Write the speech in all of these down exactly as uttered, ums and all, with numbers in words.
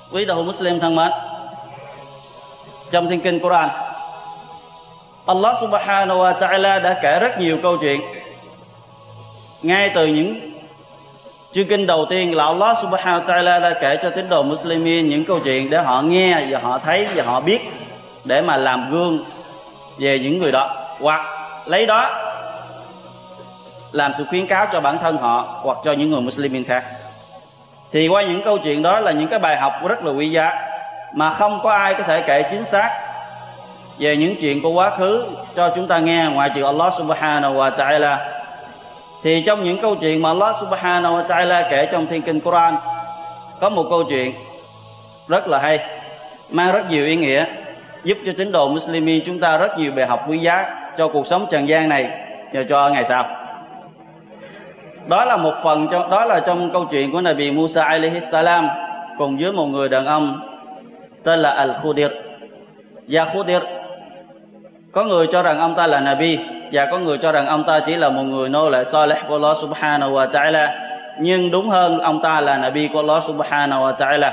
Quý đạo hữu Muslim thân mến, trong Thiên Kinh Quran, Allah Subhanahu wa Ta'ala đã kể rất nhiều câu chuyện. Ngay từ những chương kinh đầu tiên là Allah Subhanahu wa Ta'ala đã kể cho tín đồ Muslimin những câu chuyện để họ nghe và họ thấy và họ biết, để mà làm gương về những người đó, hoặc lấy đó làm sự khuyến cáo cho bản thân họ hoặc cho những người Muslimin khác. Thì qua những câu chuyện đó là những cái bài học rất là quý giá mà không có ai có thể kể chính xác về những chuyện của quá khứ cho chúng ta nghe ngoại trừ Allah Subhanahu wa Ta'ala. Thì trong những câu chuyện mà Allah Subhanahu wa Ta'ala kể trong Thiên Kinh Quran, có một câu chuyện rất là hay, mang rất nhiều ý nghĩa, giúp cho tín đồ Muslimin chúng ta rất nhiều bài học quý giá cho cuộc sống trần gian này và cho ngày sau. Đó là một phần trong đó là trong câu chuyện của Nabi Musa alayhi salam cùng với một người đàn ông tên là Al-Khudir. Và Khudir, có người cho rằng ông ta là Nabi và có người cho rằng ông ta chỉ là một người nô lệ Saleh của Allah Subhanahu wa Ta'ala, nhưng đúng hơn ông ta là Nabi của Allah Subhanahu wa Ta'ala.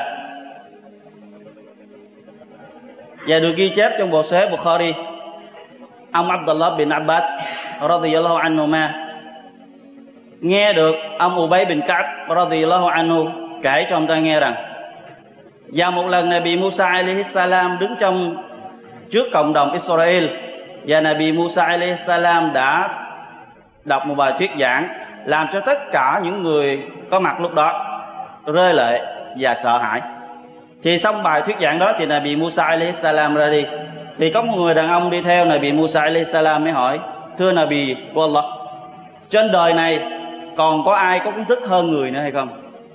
Và được ghi chép trong bộ Sahih Bukhari, ông Abdullah bin Abbas radhiyallahu anhuma nghe được ông Ubay bin Ka'b radhiyallahu anhu kể cho ông ta nghe rằng, và một lần Nabi Musa alayhi salam đứng trong trước cộng đồng Israel, và Nabi Musa alayhi salam đã đọc một bài thuyết giảng làm cho tất cả những người có mặt lúc đó rơi lệ và sợ hãi. Thì xong bài thuyết giảng đó thì Nabi Musa alayhi salam ra đi. Thì có một người đàn ông đi theo Nabi Musa alayhi salam mới hỏi: thưa Nabi của Allah, trên đời này còn có ai có kiến thức hơn người nữa hay không?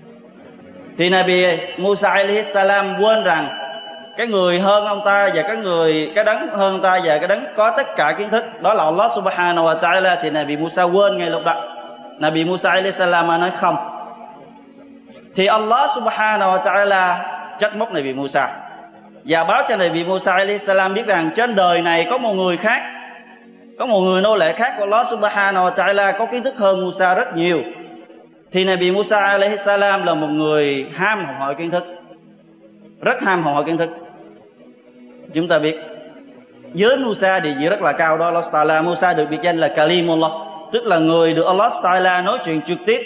Thì Nabi Musa alayhi salam quên rằng cái người hơn ông ta và cái người cái đấng hơn ông ta và cái đấng có tất cả kiến thức đó là Allah Subhanahu wa Ta'ala. Thì Nabi Musa quên ngay lúc đó. Nabi Musa alayhi salam nói không. Thì Allah Subhanahu wa Ta'ala trách móc Nabi Musa và báo cho Nabi Musa alayhi salam biết rằng trên đời này có một người khác, có một người nô lệ khác của Allah Subhanahu wa Ta'ala có kiến thức hơn Musa rất nhiều. Thì Nabi Musa alayhi salam là một người ham học hỏi kiến thức, rất ham học hỏi kiến thức. Chúng ta biết với Musa địa vị rất là cao đó, Allah Ta'ala. Musa được biệt danh là Kalimullah, tức là người được Allah Ta'ala nói chuyện trực tiếp.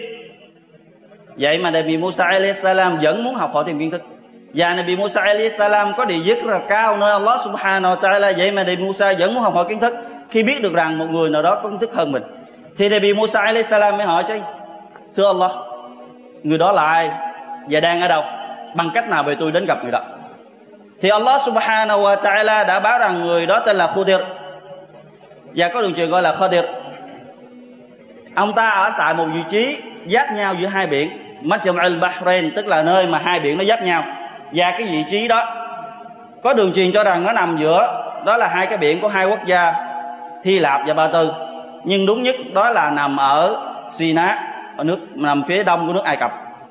Vậy mà Nabi Musa alayhi salam vẫn muốn học hỏi thêm kiến thức. Và Nabi Musa alayhi salam có địa vị rất là cao nơi Allah Subhanahu wa Ta'ala. Vậy mà Nabi Musa vẫn muốn học hỏi kiến thức khi biết được rằng một người nào đó có kiến thức hơn mình. Thì Nabi Musa alayhi salam mới hỏi chứ: thưa Allah, người đó là ai và đang ở đâu? Bằng cách nào về tôi đến gặp người đó? Thì Allah Subhanahu wa Ta'ala đã báo rằng người đó tên là Khudir, và có đường truyền gọi là Khadir. Ông ta ở tại một vị trí giáp nhau giữa hai biển, Majma' al-Bahrain, tức là nơi mà hai biển nó giáp nhau. Và cái vị trí đó có đường truyền cho rằng nó nằm giữa, đó là hai cái biển của hai quốc gia Hy Lạp và Ba Tư. Nhưng đúng nhất đó là nằm ở Sina, ở nước nằm phía đông của nước Ai Cập.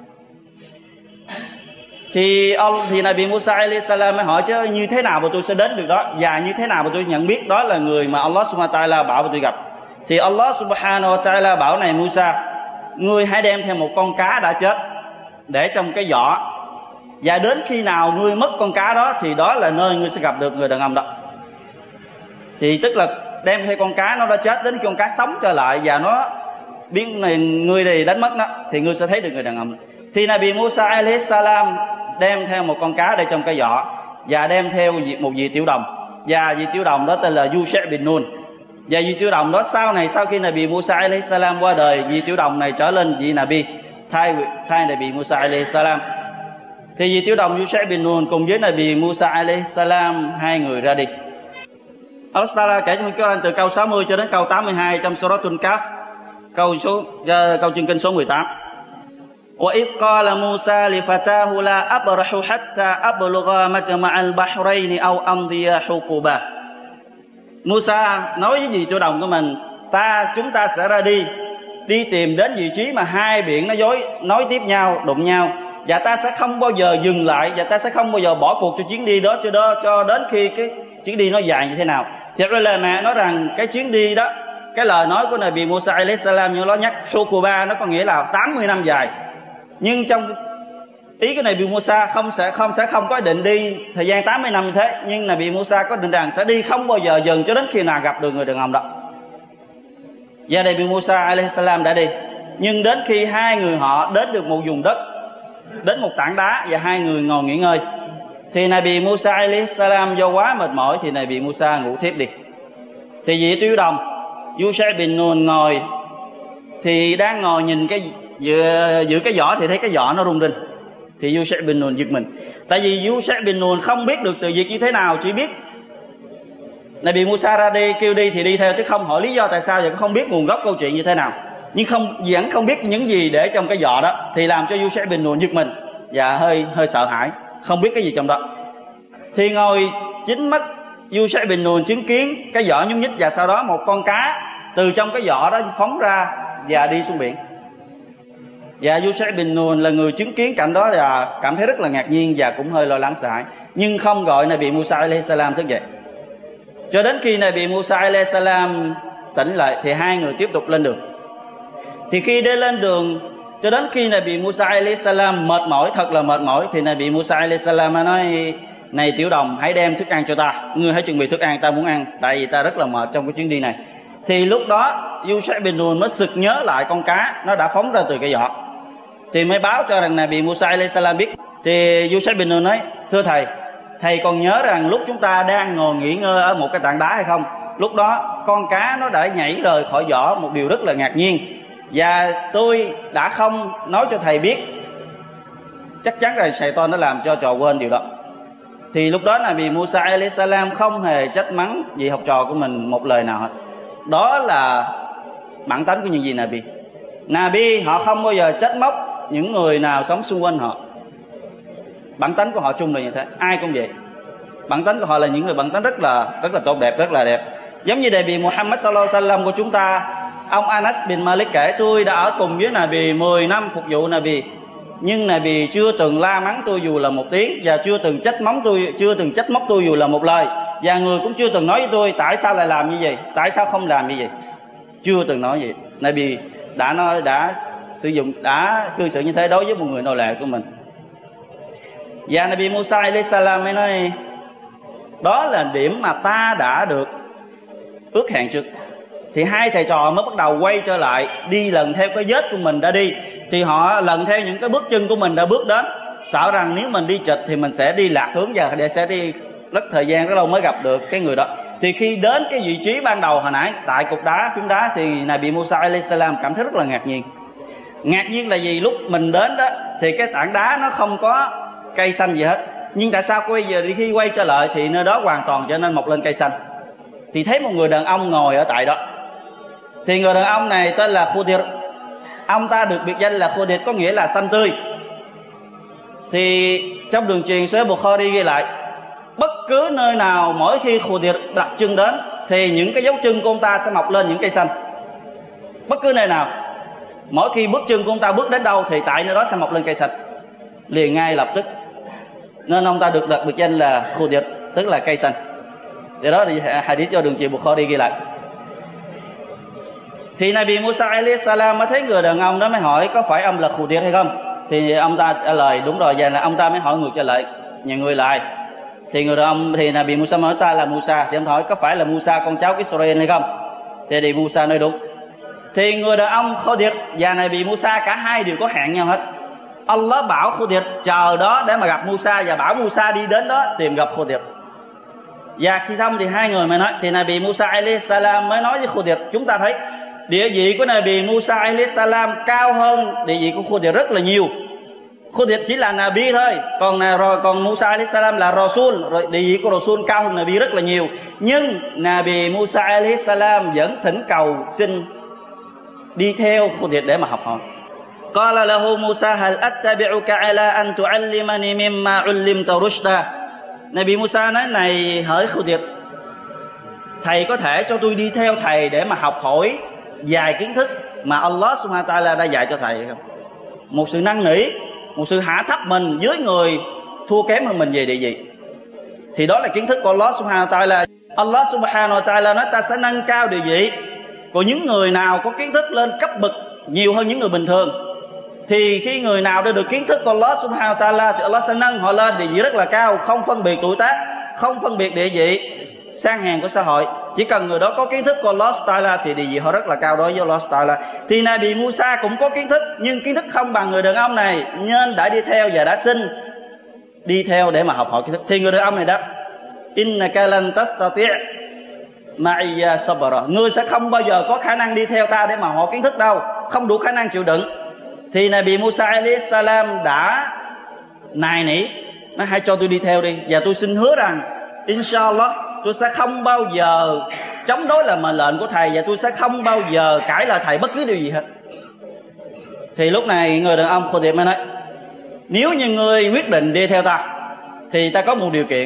Thì ông thì Nabi Musa alayhi salam mới hỏi chứ như thế nào mà tôi sẽ đến được đó, và như thế nào mà tôi nhận biết đó là người mà Allah Subhanahu wa Ta'ala bảo mà tôi gặp? Thì Allah Subhanahu wa Ta'ala bảo này Musa, ngươi hãy đem theo một con cá đã chết để trong cái giỏ, và đến khi nào ngươi mất con cá đó thì đó là nơi ngươi sẽ gặp được người đàn ông đó. Thì tức là đem theo con cá nó đã chết, đến khi con cá sống trở lại và nó biến này ngươi này đánh mất nó thì ngươi sẽ thấy được người đàn ông. Thì Nabi Musa alayhi salam đem theo một con cá để trong cái giỏ và đem theo một vị tiểu đồng, và vị tiểu đồng đó tên là Yusha' bin Nun. Và vị tiểu đồng đó sau này, sau khi Nabi Musa alayhi salam qua đời, vị tiểu đồng này trở lên vị Nabi thay thay Nabi Musa alayhi salam. Thì vị tiểu đồng Yusha' bin Nun cùng với Nabi Musa alayhi salam hai người ra đi. Allah Ta'ala kể trong Quran từ câu sáu mươi cho đến câu tám mươi hai trong Suratul Kahf, câu số uh, câu chương kinh số mười tám. وَإِذْ قَالَ مُوسَى لِفَتَاهُ لَا أَبْرَحُ حَتَّى أَبْلُغَ مَجْمَعَ الْبَحْرَيْنِ أَوْ أَمْضِيَ حُقُبًا. Musa nói với vị tiểu đồng của mình: ta chúng ta sẽ ra đi đi tìm đến vị trí mà hai biển nó dối nối tiếp nhau, đụng nhau, và ta sẽ không bao giờ dừng lại, và ta sẽ không bao giờ bỏ cuộc cho chuyến đi đó cho đó cho đến khi cái chuyến đi nó dài như thế nào. Thì ulama nói rằng cái chuyến đi đó, cái lời nói của Nabi Musa alayhi salam như nó nhắc Hukuba, nó có nghĩa là tám mươi năm dài. Nhưng trong ý cái Nabi Musa không sẽ không sẽ không có định đi thời gian tám mươi năm như thế, nhưng Nabi Musa có định rằng sẽ đi không bao giờ dừng cho đến khi nào gặp được người đàn ông đó. Và Nabi Musa alaihi salam đã đi, nhưng đến khi hai người họ đến được một vùng đất, đến một tảng đá và hai người ngồi nghỉ ngơi, thì Nabi Musa alaihi salam do quá mệt mỏi thì Nabi Musa ngủ thiếp đi. Thì vị Tiểu Đồng Yusha bin Nun ngồi, thì đang ngồi nhìn cái giữa, giữa cái giỏ thì thấy cái giỏ nó rung rinh. Thì Yusha bin Nun giật mình, tại vì Yusha bin Nun không biết được sự việc như thế nào, chỉ biết Nabi Musa ra đi kêu đi thì đi theo, chứ không hỏi lý do tại sao và không biết nguồn gốc câu chuyện như thế nào. Nhưng không vẫn không biết những gì để trong cái giỏ đó, thì làm cho Yusha bin Nun giật mình và hơi hơi sợ hãi, không biết cái gì trong đó. Thì ngồi chính mắt Yusha bin Nun chứng kiến cái giỏ nhúc nhích, và sau đó một con cá từ trong cái giỏ đó phóng ra và đi xuống biển. Và Yusha bin Nun là người chứng kiến cảnh đó và cảm thấy rất là ngạc nhiên và cũng hơi lo lắng sợ hãi, nhưng không gọi Nabi Musa alaihi salam thức dậy. Cho đến khi Nabi Musa alaihi salam tỉnh lại thì hai người tiếp tục lên đường. Thì khi đi lên đường cho đến khi Nabi Musa alaihi salam mệt mỏi, thật là mệt mỏi, thì Nabi Musa alaihi salam nói: này Tiểu Đồng, hãy đem thức ăn cho ta, ngươi hãy chuẩn bị thức ăn, ta muốn ăn, tại vì ta rất là mệt trong cái chuyến đi này. Thì lúc đó Yusha bin Nun mới sực nhớ lại con cá nó đã phóng ra từ cái giỏ, thì mới báo cho rằng Nabi Musa alaihi salam biết. Thì Yusha bin Nun nói: thưa thầy, thầy còn nhớ rằng lúc chúng ta đang ngồi nghỉ ngơi ở một cái tảng đá hay không? Lúc đó con cá nó đã nhảy rời khỏi giỏ, một điều rất là ngạc nhiên, và tôi đã không nói cho thầy biết. Chắc chắn là Satan nó làm cho trò quên điều đó. Thì lúc đó Nabi Musa alaihi salam không hề trách mắng vị học trò của mình một lời nào hết. Đó là bản tánh của những gì Nabi. Nabi họ không bao giờ trách móc những người nào sống xung quanh họ. Bản tánh của họ chung là như thế, ai cũng vậy. Bản tánh của họ là những người bản tánh rất là rất là tốt đẹp, rất là đẹp. Giống như Nabi Muhammad sallallahu alaihi wasallam của chúng ta, ông Anas bin Malik kể: tôi đã ở cùng với Nabi mười năm phục vụ Nabi, nhưng Nabi chưa từng la mắng tôi dù là một tiếng, và chưa từng trách móc tôi, chưa từng trách móc tôi dù là một lời, và người cũng chưa từng nói với tôi tại sao lại làm như vậy, tại sao không làm như vậy. Chưa từng nói vậy. Nabi đã nói, đã sử dụng, đã cư xử như thế đối với một người nô lệ của mình. Và Nabi Musa alaihi salam mới nói: đó là điểm mà ta đã được ước hẹn trước. Thì hai thầy trò mới bắt đầu quay trở lại, đi lần theo cái vết của mình đã đi. Thì họ lần theo những cái bước chân của mình đã bước đến, sợ rằng nếu mình đi chệch thì mình sẽ đi lạc hướng và để sẽ đi rất thời gian rất lâu mới gặp được cái người đó. Thì khi đến cái vị trí ban đầu hồi nãy tại cục đá, phiến đá, thì Nabi Musa alaihi salam cảm thấy rất là ngạc nhiên. Ngạc nhiên là gì? Lúc mình đến đó thì cái tảng đá nó không có cây xanh gì hết, nhưng tại sao bây giờ khi quay trở lại thì nơi đó hoàn toàn trở nên mọc lên cây xanh. Thì thấy một người đàn ông ngồi ở tại đó. Thì người đàn ông này tên là Khudir. Ông ta được biệt danh là Khudir, có nghĩa là xanh tươi. Thì trong đường truyền Sahih Bukhari ghi lại, bất cứ nơi nào mỗi khi Khudir đặt chân đến thì những cái dấu chân của ông ta sẽ mọc lên những cây xanh. Bất cứ nơi nào, mỗi khi bước chân của ông ta bước đến đâu thì tại nơi đó sẽ mọc lên cây xanh liền ngay lập tức. Nên ông ta được đặt biệt danh là Khudir, tức là cây xanh. Để đó thì hadith do đường truyền Bukhari ghi lại. Thì Nabi Musa alaihi salam mới thấy người đàn ông đó, mới hỏi có phải ông là Khudir hay không. Thì ông ta trả lời đúng rồi, và là ông ta mới hỏi ngược trở lại, nhà người là ai? Thì người đàn ông thì Nabi Musa nói ta là Musa. Thì ông hỏi có phải là Musa con cháu Israel hay không? Thì Nabi Musa nói đúng. Thì người đàn ông Khudir và Nabi Musa cả hai đều có hẹn nhau hết. Allah bảo Khudir chờ đó để mà gặp Musa, và bảo Musa đi đến đó tìm gặp Khudir. Và khi xong thì hai người mới nói, thì Nabi Musa alaihi salam mới nói với Khudir, chúng ta thấy địa vị của Nabi Musa alaihi salam cao hơn địa vị của Khudir rất là nhiều. Khudir chỉ là Nabi thôi, còn rồi còn Musa alaihi salam là Rasul, rồi địa vị của Rasul cao hơn Nabi rất là nhiều. Nhưng Nabi Musa alaihi salam vẫn thỉnh cầu xin đi theo Khudir để mà học hỏi. Qala lahu Musa hal attabi'uka ala an tu'allimani mimma 'ullimta rushda. Nabi Musa nói, này hỡi Khudir, thầy có thể cho tôi đi theo thầy để mà học hỏi vài kiến thức mà Allah subhanahu wa ta'ala đã dạy cho thầy không? Một sự năn nỉ, một sự hạ thấp mình với người thua kém hơn mình về địa vị. Thì đó là kiến thức của Allah subhanahu wa ta'ala. Allah subhanahu wa ta'ala nói ta sẽ nâng cao địa vị của những người nào có kiến thức lên cấp bậc nhiều hơn những người bình thường. Thì khi người nào đã được kiến thức của Allah subhanahu wa ta'ala thì Allah sẽ nâng họ lên địa vị rất là cao, không phân biệt tuổi tác, không phân biệt địa vị sang hèn của xã hội. Chỉ cần người đó có kiến thức của Allah subhanahu wa ta'ala thì địa vị họ rất là cao đối với Allah subhanahu wa ta'ala. Thì Nabi Musa cũng có kiến thức, nhưng kiến thức không bằng người đàn ông này, nên đã đi theo và đã xin đi theo để mà học hỏi kiến thức. Thì người đàn ông này đáp: Innaka lan tastati' ma'iyya sabra, ngươi sẽ không bao giờ có khả năng đi theo ta để mà hỏi kiến thức đâu, không đủ khả năng chịu đựng. Thì Nabi Musa alayhi salam đã nài nỉ, nói hãy cho tôi đi theo đi, và tôi xin hứa rằng inshallah tôi sẽ không bao giờ chống đối là mệnh lệnh của thầy, và tôi sẽ không bao giờ cãi lời thầy bất cứ điều gì hết. Thì lúc này người đàn ông Khudir mới nói: nếu như ngươi quyết định đi theo ta thì ta có một điều kiện,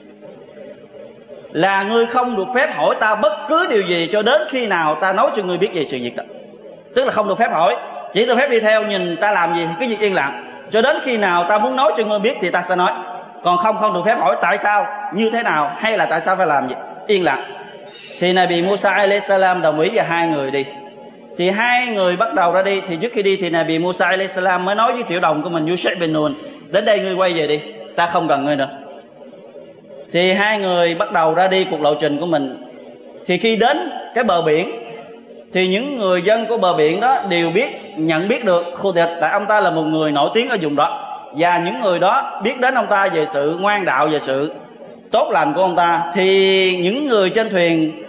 là ngươi không được phép hỏi ta bất cứ điều gì cho đến khi nào ta nói cho ngươi biết về sự việc đó. Tức là không được phép hỏi, chỉ được phép đi theo, nhìn ta làm gì thì cứ việc yên lặng, cho đến khi nào ta muốn nói cho ngươi biết thì ta sẽ nói. Còn không không được phép hỏi tại sao, như thế nào, hay là tại sao phải làm gì, yên lặng. Thì Nabi Musa alayhi salam đồng ý và hai người đi. Thì hai người bắt đầu ra đi. Thì trước khi đi thì Nabi Musa alayhi salam mới nói với tiểu đồng của mình Yusha bin Nun: đến đây ngươi quay về đi, ta không cần ngươi nữa. Thì hai người bắt đầu ra đi cuộc lộ trình của mình. Thì khi đến cái bờ biển thì những người dân của bờ biển đó đều biết, nhận biết được Khudir, tại ông ta là một người nổi tiếng ở vùng đó. Và những người đó biết đến ông ta về sự ngoan đạo, về sự tốt lành của ông ta. Thì những người trên thuyền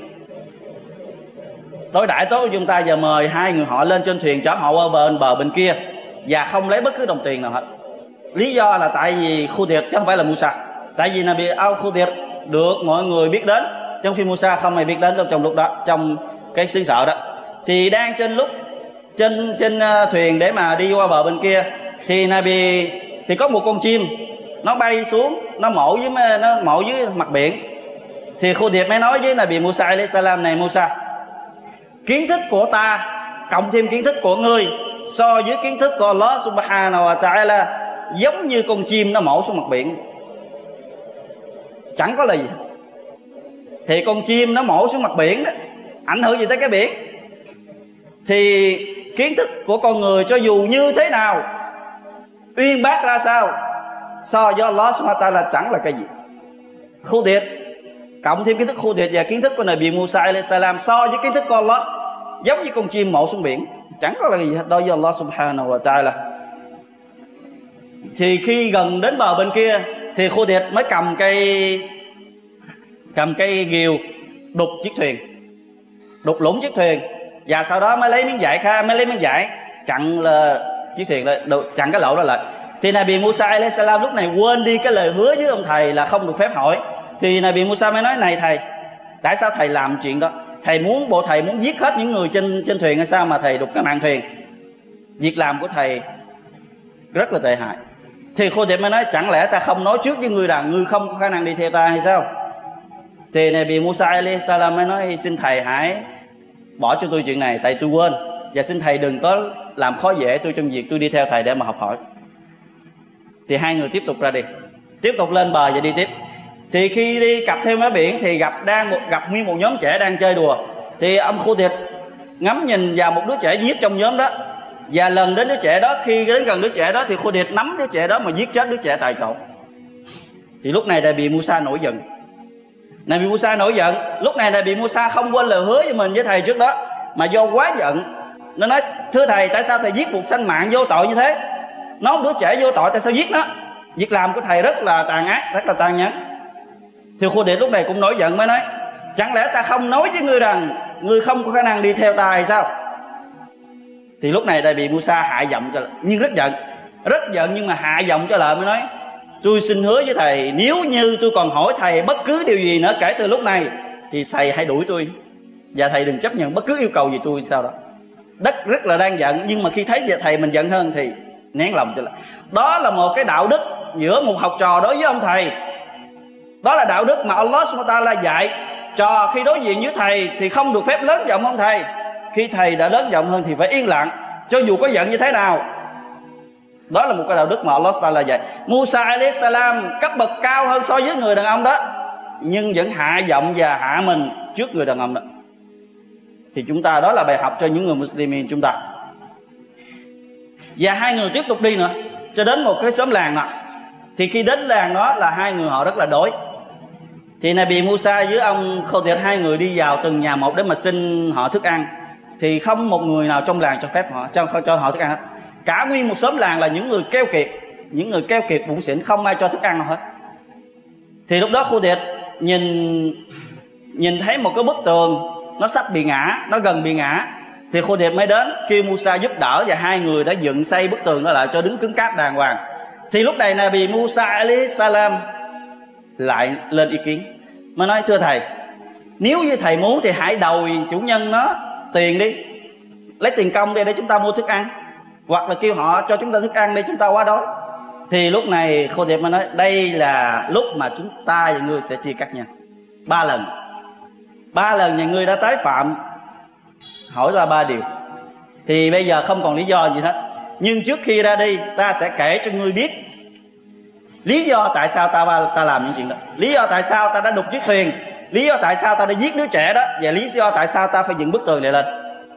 đối đãi tốt với chúng ta và mời hai người họ lên trên thuyền, chở họ qua bên bờ bên kia, và không lấy bất cứ đồng tiền nào hết. Lý do là tại vì Khudir chứ không phải là Musa. Tại vì Nabi al-Khudir được mọi người biết đến, trong khi Musa không ai biết đến trong lúc đó, trong cái xứ sở đó. Thì đang trên lúc trên trên thuyền để mà đi qua bờ bên kia, thì Nabi thì có một con chim nó bay xuống, nó mổ dưới nó mổ dưới mặt biển. Thì Khudir mới nói với Nabi Musa alayhi salam: này Musa, kiến thức của ta cộng thêm kiến thức của ngươi so với kiến thức của Allah subhanahu wa ta'ala giống như con chim nó mổ xuống mặt biển, chẳng có là gì. Thì con chim nó mổ xuống mặt biển đó, ảnh hưởng gì tới cái biển. Thì kiến thức của con người cho dù như thế nào, uyên bác ra sao, so với Allah subhanahu wa ta'ala chẳng là cái gì. Khudir cộng thêm kiến thức Khudir và kiến thức của Nabi Musa alayhi salam so với kiến thức của Allah giống như con chim mổ xuống biển, chẳng có là gì hết đối với Allah subhanahu wa ta'ala. Thì khi gần đến bờ bên kia thì Khudir mới cầm cây cầm cây ghiều đục chiếc thuyền, đục lũng chiếc thuyền, và sau đó mới lấy miếng vải kha mới lấy miếng vải chặn là chiếc thuyền đó, chặn cái lỗ đó lại. Thì Nabi Musa alayhi salam lúc này quên đi cái lời hứa với ông thầy là không được phép hỏi. Thì Nabi Musa mới nói: này thầy, tại sao thầy làm chuyện đó? Thầy muốn bộ thầy muốn giết hết những người trên trên thuyền hay sao mà thầy đục cái mạn thuyền? Việc làm của thầy rất là tệ hại. Thì Khudir mới nói: chẳng lẽ ta không nói trước với ngươi rằng ngươi không có khả năng đi theo ta hay sao? Thì Nabi Musa alayhi salam mới nói: xin thầy hãy bỏ cho tôi chuyện này, tại tôi quên, và xin thầy đừng có làm khó dễ tôi trong việc tôi đi theo thầy để mà học hỏi. Thì hai người tiếp tục ra đi, tiếp tục lên bờ và đi tiếp. Thì khi đi cặp theo bãi biển thì gặp đang một gặp nguyên một nhóm trẻ đang chơi đùa. Thì ông Khudir ngắm nhìn vào một đứa trẻ duy nhất trong nhóm đó, và lần đến đứa trẻ đó, khi đến gần đứa trẻ đó thì Khudir nắm đứa trẻ đó mà giết chết đứa trẻ tại chỗ. Thì lúc này Nabi Musa nổi giận. Nabi Musa nổi giận. Lúc này Nabi Musa không quên lời hứa với mình với thầy trước đó, mà do quá giận nó nói: thưa thầy, tại sao thầy giết một sanh mạng vô tội như thế? Nó một đứa trẻ vô tội, tại sao giết nó? Việc làm của thầy rất là tàn ác, rất là tàn nhẫn. Thì Khudir lúc này cũng nổi giận mới nói: chẳng lẽ ta không nói với ngươi rằng ngươi không có khả năng đi theo ta hay sao? Thì lúc này Nabi Musa hạ giọng cho lại, nhưng rất giận, rất giận nhưng mà hạ giọng cho lại mới nói: tôi xin hứa với thầy, nếu như tôi còn hỏi thầy bất cứ điều gì nữa kể từ lúc này thì thầy hãy đuổi tôi, và thầy đừng chấp nhận bất cứ yêu cầu gì tôi sau đó. Đất rất là đang giận, nhưng mà khi thấy về thầy mình giận hơn thì nén lòng cho lại. Đó là một cái đạo đức giữa một học trò đối với ông thầy. Đó là đạo đức mà Allah subhanahu wa ta'ala dạy. Trò khi đối diện với thầy thì không được phép lớn giọng hơn thầy. Khi thầy đã lớn giọng hơn thì phải yên lặng, cho dù có giận như thế nào. Đó là một cái đạo đức mà Allah subhanahu wa ta'ala dạy. Musa alayhi salam cấp bậc cao hơn so với người đàn ông đó, nhưng vẫn hạ giọng và hạ mình trước người đàn ông đó. Thì chúng ta, đó là bài học cho những người Muslimin chúng ta. Và hai người tiếp tục đi nữa cho đến một cái xóm làng nọ. Thì khi đến làng đó là hai người họ rất là đói. Thì Nabi Musa với ông Khô-Điệp, hai người đi vào từng nhà một để mà xin họ thức ăn. Thì không một người nào trong làng cho phép họ cho, cho họ thức ăn hết. Cả nguyên một xóm làng là những người keo kiệt, những người keo kiệt bụng xỉn, không ai cho thức ăn nào hết. Thì lúc đó Khô-Điệp nhìn nhìn thấy một cái bức tường nó sắp bị ngã, nó gần bị ngã. Thì Khô-Điệp mới đến kêu Musa giúp đỡ, và hai người đã dựng xây bức tường đó lại cho đứng cứng cáp đàng hoàng. Thì lúc này Nabi Musa alayhi salam lại lên ý kiến, mà nói: thưa thầy, nếu như thầy muốn thì hãy đòi chủ nhân nó tiền đi, lấy tiền công đi để chúng ta mua thức ăn, hoặc là kêu họ cho chúng ta thức ăn đi, chúng ta quá đói. Thì lúc này Khô-Điệp mới nói: đây là lúc mà chúng ta và ngươi sẽ chia cắt nhau. Ba lần Ba lần nhà ngươi đã tái phạm, hỏi ra ba điều. Thì bây giờ không còn lý do gì hết. Nhưng trước khi ra đi, ta sẽ kể cho ngươi biết lý do tại sao ta ta làm những chuyện đó, lý do tại sao ta đã đục chiếc thuyền, lý do tại sao ta đã giết đứa trẻ đó, và lý do tại sao ta phải dựng bức tường này lên.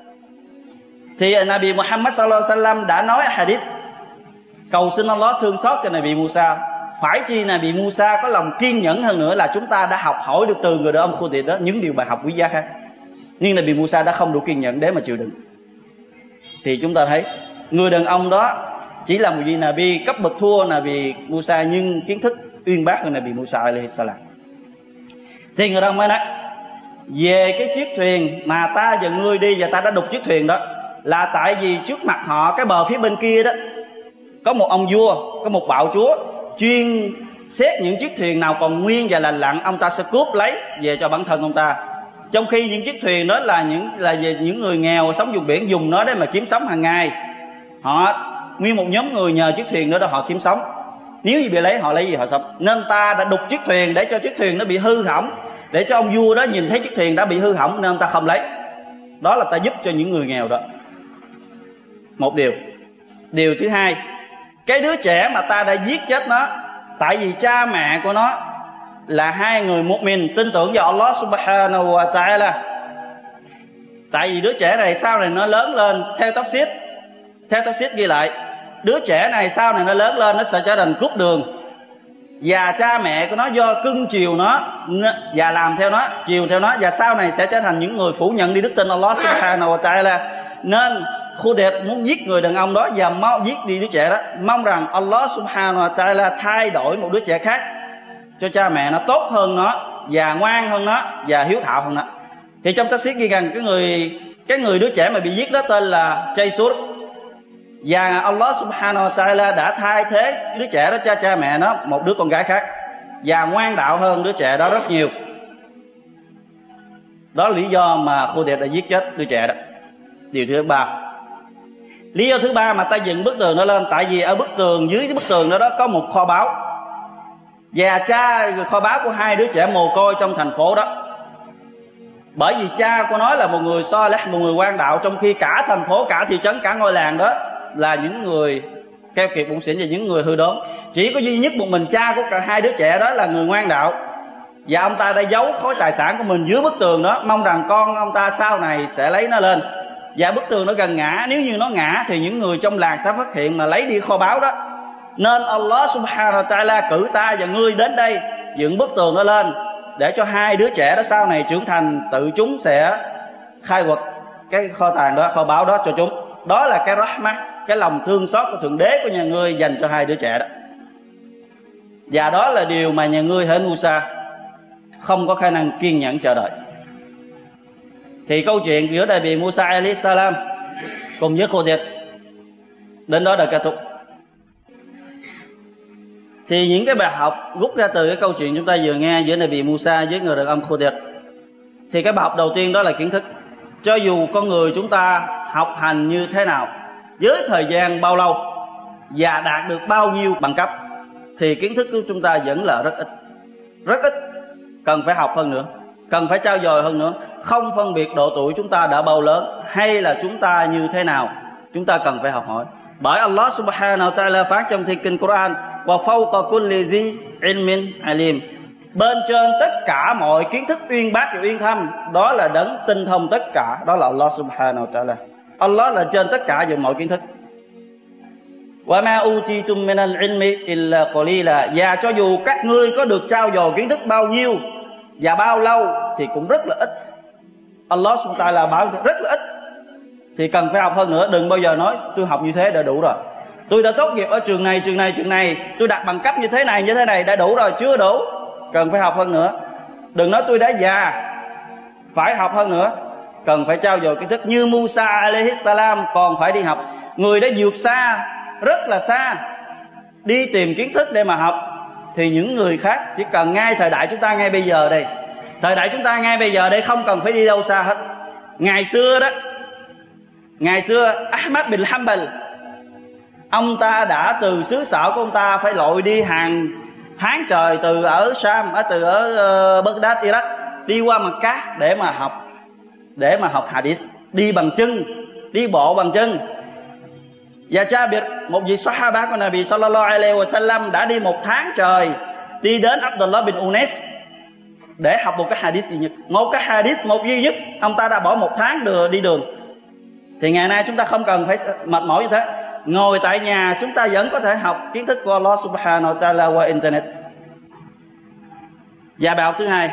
Thì Nabi Muhammad sallallahu alaihi wasallam đã nói hadith cầu xin Allah thương xót cho Nabi Musa. Phải chi Nabi Musa có lòng kiên nhẫn hơn nữa là chúng ta đã học hỏi được từ người đàn ông Khô-Điệp đó những điều bài học quý giá khác. Nhưng Nabi Musa đã không đủ kiên nhẫn để mà chịu đựng. Thì chúng ta thấy người đàn ông đó chỉ là một vị Nabi cấp bậc thua Nabi Musa, nhưng kiến thức uyên bác hơn Nabi Musa alayhi salam. Thì người đàn ông mới nói: về cái chiếc thuyền mà ta và ngươi đi và ta đã đục chiếc thuyền đó, là tại vì trước mặt họ, cái bờ phía bên kia đó, có một ông vua, có một bạo chúa chuyên xét những chiếc thuyền nào còn nguyên và lành lặn, ông ta sẽ cướp lấy về cho bản thân ông ta. Trong khi những chiếc thuyền đó là những là về những người nghèo sống vùng biển dùng nó để mà kiếm sống hàng ngày. Họ nguyên một nhóm người nhờ chiếc thuyền đó đó họ kiếm sống. Nếu như bị lấy, họ lấy gì họ sống. Nên ta đã đục chiếc thuyền để cho chiếc thuyền nó bị hư hỏng, để cho ông vua đó nhìn thấy chiếc thuyền đã bị hư hỏng nên ông ta không lấy. Đó là ta giúp cho những người nghèo đó. Một điều. Điều thứ hai, cái đứa trẻ mà ta đã giết chết nó, tại vì cha mẹ của nó là hai người mu'min tin tưởng vào Allah subhanahu wa ta'ala. Tại vì đứa trẻ này sau này nó lớn lên, theo tafsir Theo tafsir ghi lại, đứa trẻ này sau này nó lớn lên nó sẽ trở thành cướp đường. Và cha mẹ của nó do cưng chiều nó và làm theo nó, chiều theo nó, và sau này sẽ trở thành những người phủ nhận đi đức tin Allah subhanahu wa ta'ala. Nên Khô-Điệp muốn giết người đàn ông đó và mau giết đi đứa trẻ đó, mong rằng Allah subhanahu wa ta'ala thay đổi một đứa trẻ khác cho cha mẹ nó tốt hơn nó, và ngoan hơn nó, và hiếu thảo hơn nó. Thì trong tafsir ghi rằng cái người cái người đứa trẻ mà bị giết đó tên là Jaysur, và Allah subhanahu wa ta'ala đã thay thế đứa trẻ đó cho cha mẹ nó một đứa con gái khác, và ngoan đạo hơn đứa trẻ đó rất nhiều. Đó là lý do mà Khô-Điệp đã giết chết đứa trẻ đó. Điều thứ ba, lý do thứ ba mà ta dựng bức tường đó lên, tại vì ở bức tường, dưới cái bức tường đó, đó có một kho báu, và cha kho báu của hai đứa trẻ mồ côi trong thành phố đó. Bởi vì cha của nó là một người Saleh, một người ngoan đạo, trong khi cả thành phố, cả thị trấn, cả ngôi làng đó là những người keo kiệt bụng xỉn và những người hư đốn. Chỉ có duy nhất một mình cha của cả hai đứa trẻ đó là người ngoan đạo, và ông ta đã giấu khối tài sản của mình dưới bức tường đó, mong rằng con ông ta sau này sẽ lấy nó lên. Và bức tường nó gần ngã, nếu như nó ngã thì những người trong làng sẽ phát hiện mà lấy đi kho báu đó. Nên Allah subhanahu wa ta'ala cử ta và ngươi đến đây dựng bức tường đó lên, để cho hai đứa trẻ đó sau này trưởng thành, tự chúng sẽ khai quật cái kho tàng đó, kho báu đó cho chúng. Đó là cái rahmah, cái lòng thương xót của Thượng Đế của nhà ngươi dành cho hai đứa trẻ đó. Và đó là điều mà nhà ngươi hỡi Musa không có khả năng kiên nhẫn chờ đợi. Thì câu chuyện giữa Nabi Musa alayhi salam cùng với Khô-Điệp đến đó đã kết thúc. Thì những cái bài học rút ra từ cái câu chuyện chúng ta vừa nghe giữa Nabi Musa với người đàn ông Khô-Điệp, thì cái bài học đầu tiên đó là kiến thức. Cho dù con người chúng ta học hành như thế nào, với thời gian bao lâu và đạt được bao nhiêu bằng cấp, thì kiến thức của chúng ta vẫn là rất ít. Rất ít. Cần phải học hơn nữa, cần phải trau dồi hơn nữa. Không phân biệt độ tuổi chúng ta đã bao lớn hay là chúng ta như thế nào, chúng ta cần phải học hỏi. Bởi Allah subhanahu wa ta'ala phán trong thi kinh Quran: Wa fawqa kulli zi ilmin alim. Bên trên tất cả mọi kiến thức uyên bác và uyên thâm, đó là đấng tinh thông tất cả, đó là Allah subhanahu wa ta'ala. Allah là trên tất cả về mọi kiến thức. Wa ma utitum min al-ilmi illa qalila. Và cho dù các ngươi có được trao dồi kiến thức bao nhiêu và bao lâu thì cũng rất là ít. Allah subhanahu wa ta'ala bảo rất là ít. Thì cần phải học hơn nữa. Đừng bao giờ nói tôi học như thế đã đủ rồi, tôi đã tốt nghiệp ở trường này, trường này, trường này, tôi đạt bằng cấp như thế này, như thế này đã đủ rồi. Chưa đủ, cần phải học hơn nữa. Đừng nói tôi đã già, phải học hơn nữa. Cần phải trao dồi kiến thức. Như Musa alayhi salam còn phải đi học. Người đã vượt xa, rất là xa, đi tìm kiến thức để mà học. Thì những người khác chỉ cần ngay thời đại chúng ta ngay bây giờ đây, thời đại chúng ta ngay bây giờ đây không cần phải đi đâu xa hết. Ngày xưa đó, ngày xưa Ahmad bin Hanbal, ông ta đã từ xứ sở của ông ta phải lội đi hàng tháng trời từ ở Sham, ở từ ở uh, Baghdad, Iraq, đi qua Mecca để mà học, để mà học hadith, đi bằng chân, đi bộ bằng chân. Và Jabir, một vị Sahaba của Nabi sallallahu alaihi wasallam, đã đi một tháng trời đi đến Abdullah bin Unes để học một cái hadith duy nhất, một cái hadith một duy nhất. Ông ta đã bỏ một tháng đường đi đường. Thì ngày nay chúng ta không cần phải mệt mỏi như thế. Ngồi tại nhà chúng ta vẫn có thể học kiến thức của Allah subhanahu wa ta'ala qua internet. Và bài học thứ hai,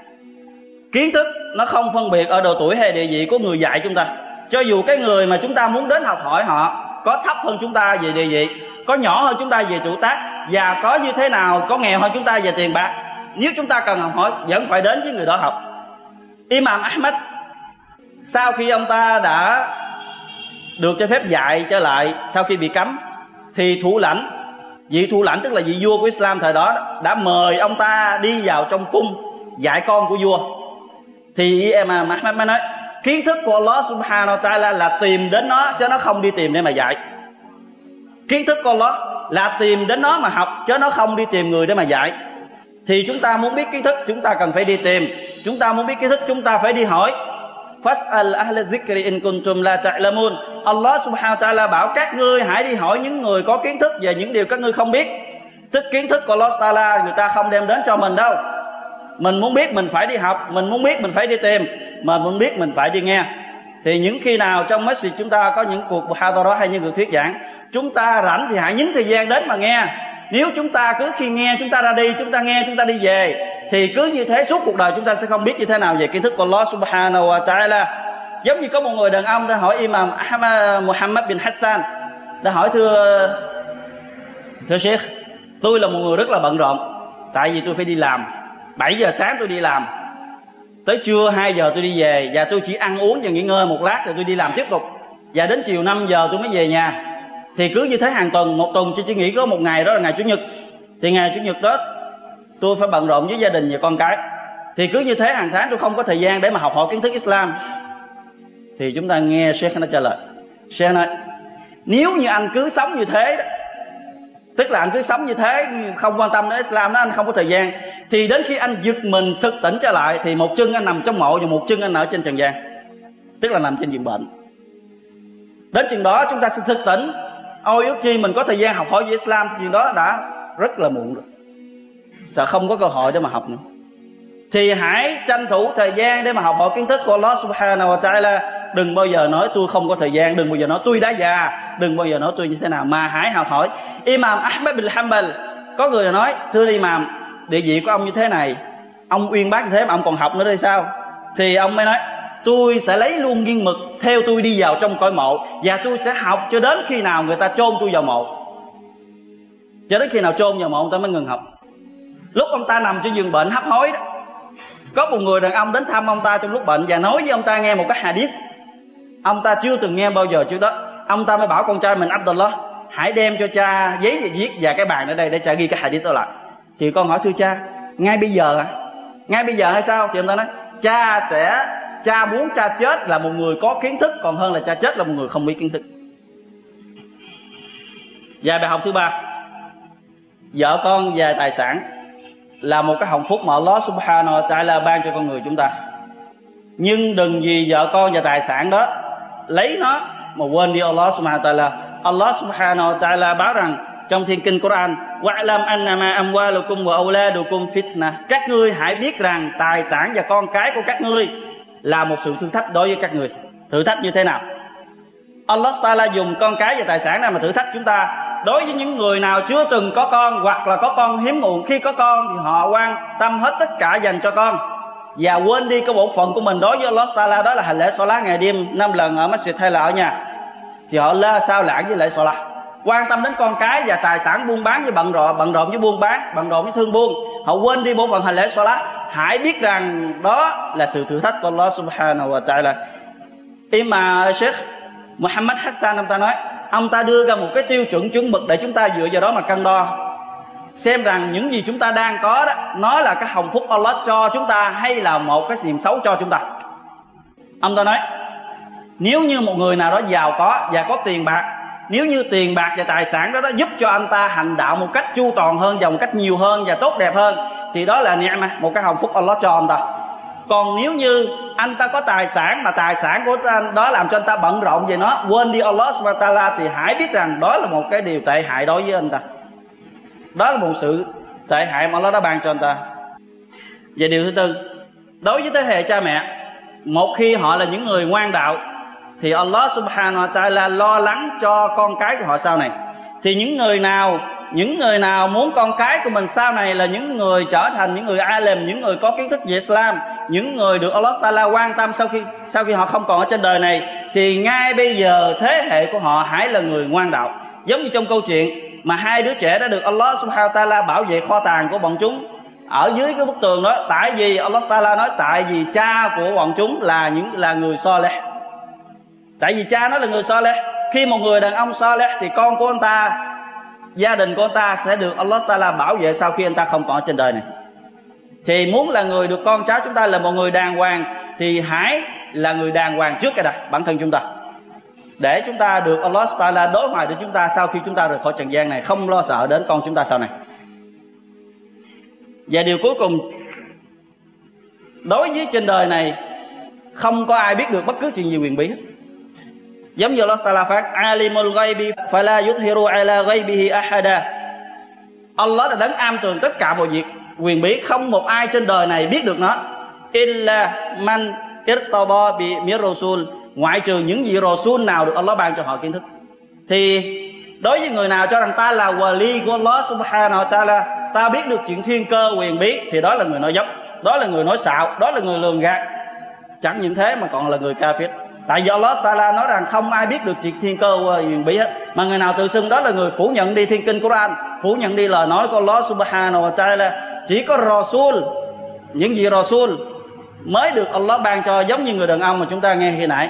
kiến thức nó không phân biệt ở độ tuổi hay địa vị của người dạy chúng ta. Cho dù cái người mà chúng ta muốn đến học hỏi họ có thấp hơn chúng ta về địa vị, có nhỏ hơn chúng ta về tuổi tác, và có như thế nào, có nghèo hơn chúng ta về tiền bạc, nếu chúng ta cần học hỏi vẫn phải đến với người đó học. Imam Ahmad, sau khi ông ta đã được cho phép dạy trở lại sau khi bị cấm, thì thủ lãnh, vị thủ lãnh tức là vị vua của Islam thời đó, đã mời ông ta đi vào trong cung dạy con của vua. Thì Imam Ahmad mới nói kiến thức của Allah subhanahu wa ta'ala là tìm đến nó, chứ nó không đi tìm để mà dạy. Kiến thức của Allah là tìm đến nó mà học, chứ nó không đi tìm người để mà dạy. Thì chúng ta muốn biết kiến thức, chúng ta cần phải đi tìm. Chúng ta muốn biết kiến thức, chúng ta phải đi hỏi. Fas'al ahla dhikri in kuntum la ta'lamun. Allah subhanahu wa ta'ala bảo các ngươi hãy đi hỏi những người có kiến thức về những điều các ngươi không biết. Tức kiến thức của Allah ta'ala người ta không đem đến cho mình đâu. Mình muốn biết mình phải đi học, mình muốn biết mình phải đi tìm, mà muốn biết mình phải đi nghe. Thì những khi nào trong masjid chúng ta có những cuộc muhadara hay những cuộc thuyết giảng, chúng ta rảnh thì hãy nhấn thời gian đến mà nghe. Nếu chúng ta cứ khi nghe chúng ta ra đi, chúng ta nghe chúng ta đi về, thì cứ như thế suốt cuộc đời chúng ta sẽ không biết như thế nào về kiến thức của Allah subhanahu wa ta'ala. Giống như có một người đàn ông đã hỏi Imam Ahmad Muhammad bin Hassan, đã hỏi thưa thưa Sheikh, tôi là một người rất là bận rộn, tại vì tôi phải đi làm, bảy giờ sáng tôi đi làm, tới trưa hai giờ tôi đi về, và tôi chỉ ăn uống và nghỉ ngơi một lát rồi tôi đi làm tiếp tục, và đến chiều năm giờ tôi mới về nhà. Thì cứ như thế hàng tuần, một tuần tôi chỉ nghỉ có một ngày, đó là ngày Chủ nhật. Thì ngày Chủ nhật đó tôi phải bận rộn với gia đình và con cái. Thì cứ như thế hàng tháng tôi không có thời gian để mà học hỏi kiến thức Islam. Thì chúng ta nghe Sheikh nó trả lời. Sheikh nói nếu như anh cứ sống như thế đó, tức là anh cứ sống như thế, không quan tâm đến Islam đó, anh không có thời gian, thì đến khi anh giật mình sực tỉnh trở lại, thì một chân anh nằm trong mộ và một chân anh ở trên trần gian, tức là nằm trên giường bệnh. Đến chừng đó chúng ta sẽ sực tỉnh, ôi ước chi mình có thời gian học hỏi về Islam, thì chuyện đó đã rất là muộn rồi, sẽ không có cơ hội để mà học nữa. Thì hãy tranh thủ thời gian để mà học hỏi kiến thức của Allah subhanahu wa ta'ala. Đừng bao giờ nói tôi không có thời gian, đừng bao giờ nói tôi đã già, đừng bao giờ nói tôi như thế nào, mà hãy học hỏi. Imam Ahmad bin Hanbal, có người nói thưa Imam, địa vị của ông như thế này, ông uyên bác như thế mà ông còn học nữa đây sao? Thì ông mới nói tôi sẽ lấy luôn nghiêng mực theo tôi đi vào trong cõi mộ, và tôi sẽ học cho đến khi nào người ta chôn tôi vào mộ. Cho đến khi nào chôn vào mộ ông ta mới ngừng học. Lúc ông ta nằm trên giường bệnh hấp hối đó, có một người đàn ông đến thăm ông ta trong lúc bệnh và nói với ông ta nghe một cái hadith ông ta chưa từng nghe bao giờ trước đó. Ông ta mới bảo con trai mình Abdullah, hãy đem cho cha giấy và viết và cái bàn ở đây để cha ghi cái hadith đó lại. Thì con hỏi thưa cha, ngay bây giờ à? Ngay bây giờ hay sao? Thì ông ta nói cha sẽ cha muốn cha chết là một người có kiến thức còn hơn là cha chết là một người không biết kiến thức. Và bài học thứ ba, vợ con và tài sản là một cái hồng phúc mà Allah subhanahu wa ta'ala ban cho con người chúng ta. Nhưng đừng vì vợ con và tài sản đó lấy nó mà quên đi Allah subhanahu wa ta'ala. Allah subhanahu wa ta'ala báo rằng trong thiên kinh Quran, wa'lam annama amwalukum wa auladukum fitna, các ngươi hãy biết rằng tài sản và con cái của các ngươi là một sự thử thách đối với các ngươi. Thử thách như thế nào? Allah subhanahu wa ta'ala dùng con cái và tài sản nào mà thử thách chúng ta? đối với những người nào chưa từng có con hoặc là có con hiếm muộn, khi có con thì họ quan tâm hết tất cả dành cho con và quên đi cái bổn phận của mình đối với Allah Taala, đó là hành lễ Salat ngày đêm năm lần ở masjid hay là ở nhà, thì họ la sao lãng với lễ Salat, quan tâm đến con cái và tài sản buôn bán với bận rộn bận rộn với buôn bán, bận rộn với thương buôn, họ quên đi bổn phận hành lễ Salat. Hãy biết rằng đó là sự thử thách của Allah Subhanahu wa Ta'ala. Khi mà Sheikh Muhammad Hassan ông ta nói, ông ta đưa ra một cái tiêu chuẩn chuẩn mực để chúng ta dựa vào đó mà cân đo, xem rằng những gì chúng ta đang có đó, nó là cái hồng phúc Allah cho chúng ta hay là một cái niềm xấu cho chúng ta. Ông ta nói, nếu như một người nào đó giàu có và có tiền bạc, nếu như tiền bạc và tài sản đó, đó giúp cho anh ta hành đạo một cách chu toàn hơn và một cách nhiều hơn và tốt đẹp hơn, thì đó là ni'mah, một cái hồng phúc Allah cho anh ta. Còn nếu như anh ta có tài sản mà tài sản của anh đó làm cho anh ta bận rộn về nó, quên đi Allah Subhanahu wa Ta'ala, thì hãy biết rằng đó là một cái điều tệ hại đối với anh ta. Đó là một sự tệ hại mà Allah đã ban cho anh ta. Và điều thứ tư, đối với thế hệ cha mẹ, một khi họ là những người ngoan đạo thì Allah Subhanahu wa Ta'ala lo lắng cho con cái của họ sau này. Thì những người nào những người nào muốn con cái của mình sau này là những người trở thành những người alim, những người có kiến thức về Islam, những người được Allah Ta'ala quan tâm sau khi sau khi họ không còn ở trên đời này, thì ngay bây giờ thế hệ của họ hãy là người ngoan đạo. Giống như trong câu chuyện mà hai đứa trẻ đã được Allah Subhanahu wa Ta'ala bảo vệ kho tàng của bọn chúng ở dưới cái bức tường đó. Tại vì Allah Ta'ala nói tại vì cha của bọn chúng là những là người Saleh. Tại vì cha nó là người Saleh. Khi một người đàn ông Saleh thì con của anh ta, gia đình của anh ta sẽ được Allah Ta'ala bảo vệ sau khi anh ta không còn ở trên đời này. Thì muốn là người được con cháu chúng ta là một người đàng hoàng, thì hãy là người đàng hoàng trước cái đã bản thân chúng ta, để chúng ta được Allah Ta'ala đối hoại đến chúng ta sau khi chúng ta rời khỏi trần gian này, không lo sợ đến con chúng ta sau này. Và điều cuối cùng, đối với trên đời này không có ai biết được bất cứ chuyện gì huyền bí hết. Giống như Allah Ta'ala phát Alimul ghaibi fala yuthiru ala ghaibihi ahada. Allah đã đấng am tường tất cả mọi việc huyền bí, không một ai trên đời này biết được nó. Illa man irtada bi mir rasul, ngoại trừ những vị rasul nào được Allah ban cho họ kiến thức. Thì đối với người nào cho rằng ta là wali của Allah Subhanahu wa Ta'ala, ta biết được chuyện thiên cơ huyền bí, thì đó là người nói dối, đó là người nói xạo, đó là người lường gạt. Chẳng những thế mà còn là người kafir. Tại vì Allah Ta'ala nói rằng không ai biết được chuyện thiên cơ huyền bí hết. Mà người nào tự xưng đó là người phủ nhận đi thiên kinh Quran, phủ nhận đi lời nói của Allah Subhanahu wa Ta'ala. Chỉ có Rasul, những vị Rasul mới được Allah ban cho, giống như người đàn ông mà chúng ta nghe khi nãy.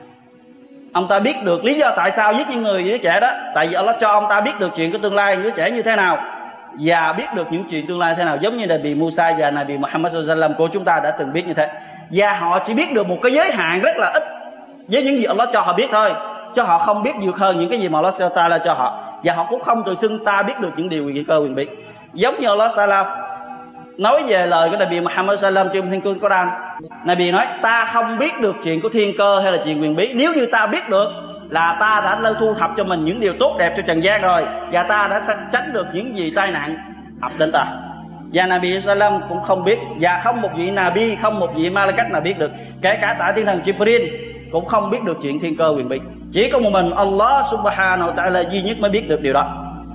Ông ta biết được lý do tại sao giết những người đứa trẻ đó. Tại vì Allah cho ông ta biết được chuyện của tương lai đứa trẻ như thế nào, và biết được những chuyện tương lai thế nào, giống như Nabi Musa và Nabi Muhammad sallallahu alaihi wasallam của chúng ta đã từng biết như thế. Và họ chỉ biết được một cái giới hạn rất là ít với những gì Allah cho họ biết thôi, chứ họ không biết vượt hơn những cái gì mà Allah Ta'ala cho họ. Và họ cũng không tự xưng ta biết được những điều huyền cơ huyền bí. Giống như Allah Ta'ala nói về lời của Nabi Muhammad sallallahu alaihi wasallam trong thiên kinh Quran, Nabi nói ta không biết được chuyện của thiên cơ hay là chuyện huyền bí. Nếu như ta biết được là ta đã lâu thu thập cho mình những điều tốt đẹp cho trần gian rồi, và ta đã tránh được những gì tai nạn ập đến ta. Và Nabi sallam cũng không biết, và không một vị Nabi, không một vị Malakat nào biết được. Kể cả tại thiên thần Jibril cũng không biết được chuyện thiên cơ huyền bí. Chỉ có một mình Allah Subhanahu wa Ta'ala duy nhất mới biết được điều đó.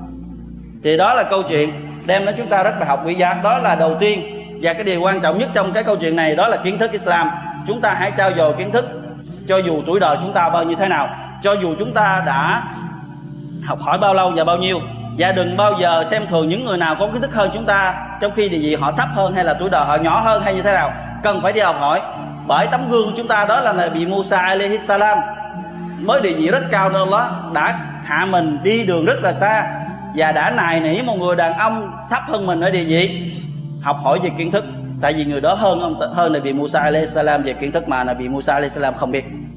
Thì đó là câu chuyện đem đến chúng ta rất bài học quý giá. Đó là đầu tiên, và cái điều quan trọng nhất trong cái câu chuyện này đó là kiến thức Islam. Chúng ta hãy trau dồi kiến thức, cho dù tuổi đời chúng ta bao nhiêu thế nào, cho dù chúng ta đã học hỏi bao lâu và bao nhiêu. Và đừng bao giờ xem thường những người nào có kiến thức hơn chúng ta, trong khi địa vị họ thấp hơn hay là tuổi đời họ nhỏ hơn hay như thế nào. Cần phải đi học hỏi. Bởi tấm gương của chúng ta đó là Nabi Musa alaihi salam, mới địa vị rất cao nên Allah đã hạ mình đi đường rất là xa, và đã nài nỉ một người đàn ông thấp hơn mình ở địa vị học hỏi về kiến thức. Tại vì người đó hơn hơn Nabi Musa alaihi salam về kiến thức mà Nabi Musa alaihi salam không biết.